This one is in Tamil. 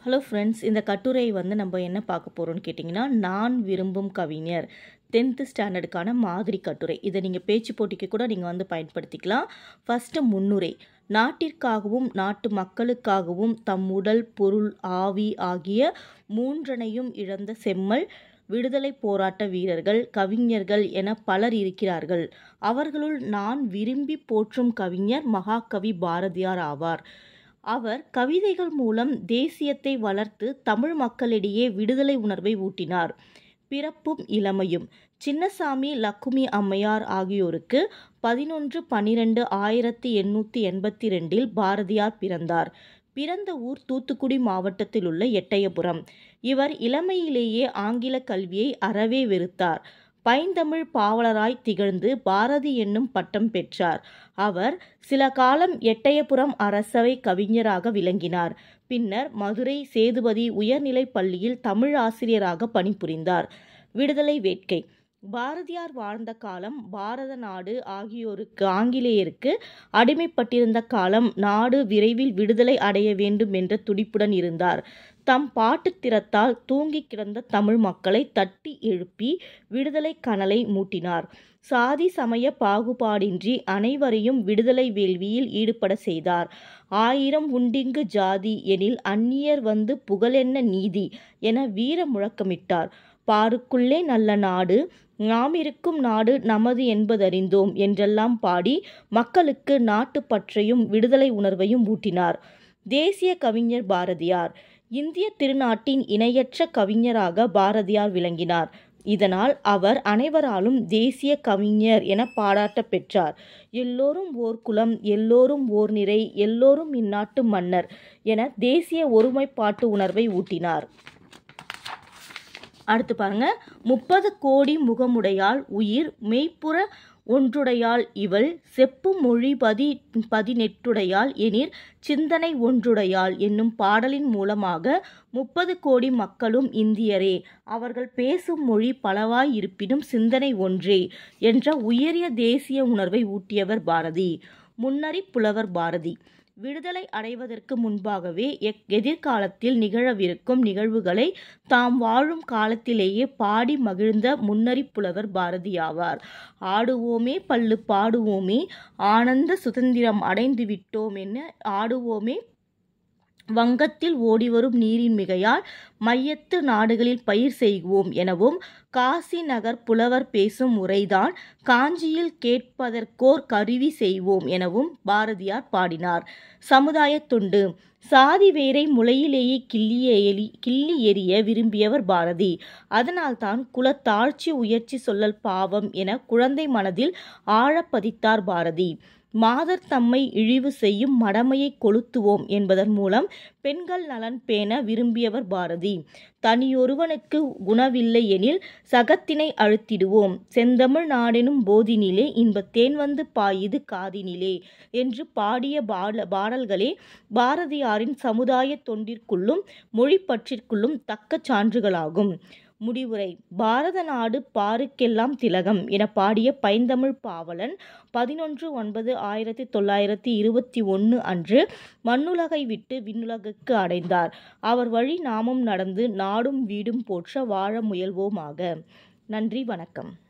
ஹலோ ஃப்ரெண்ட்ஸ், இந்த கட்டுரை நம்ம என்ன பார்க்க போகிறோம்னு கேட்டிங்கன்னா, நான் விரும்பும் கவிஞர் 10th ஸ்டாண்டர்டுக்கான மாதிரி கட்டுரை. இதை நீங்கள் பேச்சு போட்டிக்கு கூட நீங்கள் பயன்படுத்திக்கலாம். ஃபஸ்ட்டு முன்னுரை. நாட்டிற்காகவும் நாட்டு மக்களுக்காகவும் தம் உடல், பொருள், ஆவி ஆகிய மூன்றனையும் இழந்த செம்மல் விடுதலை போராட்ட வீரர்கள், கவிஞர்கள் என பலர் இருக்கிறார்கள். அவர்களுள் நான் விரும்பி போற்றும் கவிஞர் மகாகவி பாரதியார் ஆவார். அவர் கவிதைகள் மூலம் தேசியத்தை வளர்த்து தமிழ் மக்களிடையே விடுதலை உணர்வை ஊட்டினார். பிறப்பும் இளமையும். சின்னசாமி, லக்குமி அம்மையார் ஆகியோருக்கு 11/12/1882 பாரதியார் பிறந்தார். பிறந்த ஊர் தூத்துக்குடி மாவட்டத்தில் உள்ள எட்டயபுரம். இவர் இளமையிலேயே ஆங்கில கல்வியை அறவே வெறுத்தார். பைந்தமிழ் பாவலராய் திகழ்ந்து பாரதி என்னும் பட்டம் பெற்றார். அவர் சில காலம் எட்டயபுரம் அரசவை கவிஞராக விளங்கினார். பின்னர் மதுரை சேதுபதி உயர்நிலைப் பள்ளியில் தமிழ் ஆசிரியராக பணிபுரிந்தார். விடுதலை வேட்கை. பாரதியார் வாழ்ந்த காலம் பாரத நாடு ஆங்கிலேயருக்கு அடிமைப்பட்டிருந்த காலம். நாடு விரைவில் விடுதலை அடைய வேண்டும் என்ற துடிப்புடன் இருந்தார். தம் பாட்டு திறத்தால் தூங்கி கிடந்த தமிழ் மக்களை தட்டி எழுப்பி விடுதலை கனலை மூட்டினார். சாதி சமய பாகுபாடின்றி அனைவரையும் விடுதலை வேள்வியில் ஈடுபட செய்தார். 1000 உண்டிங்கு ஜாதி எனில் அந்நியர் வந்து புகழென்ன நீதி என வீர முழக்கமிட்டார். பாருக்குள்ளே நல்ல நாடு, நாம் இருக்கும் நாடு நமது என்பதறிந்தோம் என்றெல்லாம் பாடி மக்களுக்கு நாட்டுப்பற்றையும் விடுதலை உணர்வையும் ஊட்டினார். தேசிய கவிஞர் பாரதியார். இந்திய திருநாட்டின் இணையற்ற கவிஞராக பாரதியார் விளங்கினார். இதனால் அவர் அனைவராலும் தேசிய கவிஞர் என பாராட்ட பெற்றார். எல்லோரும் ஓர் குலம், எல்லோரும் ஓர் நிறை, எல்லோரும் இந்நாட்டு மன்னர் என தேசிய ஒருமைப்பாட்டு உணர்வை ஊட்டினார். அடுத்து பாருங்க. 30 கோடி முகமுடையாள் உயிர் மெய்ப்புற ஒன்றுடையாள் இவள் செப்பு மொழி 18 எனிற் சிந்தனை ஒன்றுடையாள் என்னும் பாடலின் மூலமாக 30 கோடி மக்களும் இந்தியரே, அவர்கள் பேசும் மொழி பலவாய் இருப்பினும் சிந்தனை ஒன்றே என்ற உயரிய தேசிய உணர்வை ஊட்டியவர் பாரதி. முன்னறி புலவர் பாரதி. விடுதலை அடைவதற்கு முன்பாகவே எதிர்காலத்தில் நிகழவிருக்கும் நிகழ்வுகளை தாம் வாழும் காலத்திலேயே பாடி மகிழ்ந்த முன்னறி புலவர் பாரதியாவார். ஆடுவோமே பள்ளு பாடுவோமே, ஆனந்த சுதந்திரம் அடைந்து விட்டோம் என ஆடுவோமே, வங்கத்தில் ஓடிவரும் நீரின் மிகையால் மையத்து நாடுகளில் பயிர் செய்வோம் எனவும், காசி நகர் புலவர் பேசும் உரைதான் காஞ்சியில் கேட்பதற்கோர் கருவி செய்வோம் எனவும் பாரதியார் பாடினார். சமுதாய தொண்டு. சாதி வேரை முளையிலேயே கிள்ளி எறிய விரும்பியவர் பாரதி. அதனால்தான் குலத்தாழ்ச்சி உயர்ச்சி சொல்லல் பாவம் என குழந்தை மனதில் ஆழப்பதித்தார் பாரதி. மாதர் தம்மை இழிவு செய்யும் மடமையை கொளுத்துவோம் என்பதன் மூலம் பெண்கள் நலன் பேண விரும்பியவர் பாரதி. தனியொருவனுக்கு குணவில்லை எனில் சகத்தினை அழுத்திடுவோம், செந்தமிழ் நாடெனும் போதினிலே இன்பத்தேன் வந்து பாயுது காதினிலே என்று பாடிய பாடல்களே பாரதியாரின் சமுதாய தொண்டிற்குள்ளும் மொழிப்பற்றிற்குள்ளும் தக்க சான்றுகளாகும். முடிவுரை. பாரத நாடு பாருக்கெல்லாம் திலகம் என பாடிய பைந்தமிழ் பாவலன் 11/9/1921 அன்று மண்ணுலகை விட்டு விண்ணுலகுக்கு அடைந்தார். அவர் வழி நாமும் நடந்து நாடும் வீடும் போற்ற வாழ முயல்வோமாக. நன்றி, வணக்கம்.